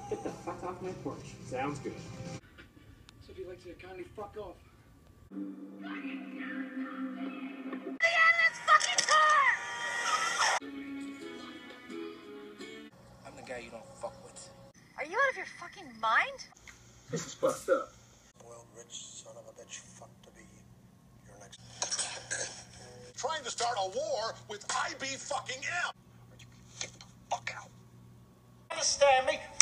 Get the fuck off my porch. Sounds good. So if you'd like to kindly fuck off. Get out of this fucking car! I'm the guy you don't fuck with. Are you out of your fucking mind? This is fucked up. Spoiled rich son of a bitch, fuck to be your next. Trying to start a war with IB fucking M. Get the fuck out. Understand me?